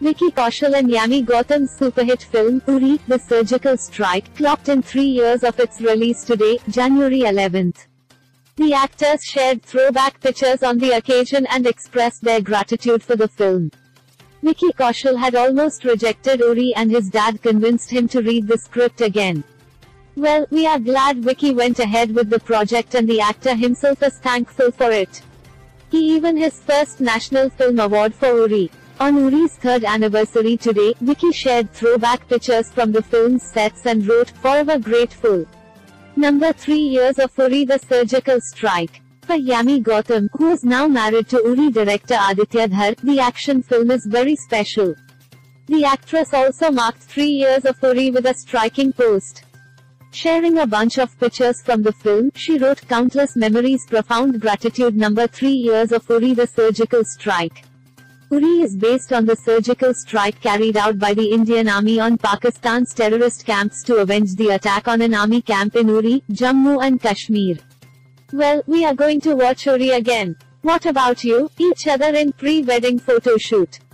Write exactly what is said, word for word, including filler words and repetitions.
Vicky Kaushal and Yami Gautam's super-hit film, Uri, The Surgical Strike, clocked in three years of its release today, January eleventh. The actors shared throwback pictures on the occasion and expressed their gratitude for the film. Vicky Kaushal had almost rejected Uri and his dad convinced him to read the script again. Well, we are glad Vicky went ahead with the project and the actor himself is thankful for it. He even his first National Film Award for Uri. On Uri's third anniversary today, Vicky shared throwback pictures from the film's sets and wrote, "Forever grateful." Number three years of Uri The Surgical Strike. For Yami Gautam, who is now married to Uri director Aditya Dhar, the action film is very special. The actress also marked three years of Uri with a striking post. Sharing a bunch of pictures from the film, she wrote, "Countless memories, profound gratitude." Number three years of Uri The Surgical Strike. Uri is based on the surgical strike carried out by the Indian Army on Pakistan's terrorist camps to avenge the attack on an army camp in Uri, Jammu and Kashmir. Well, we are going to watch Uri again. What about you? Each other in pre-wedding photo shoot.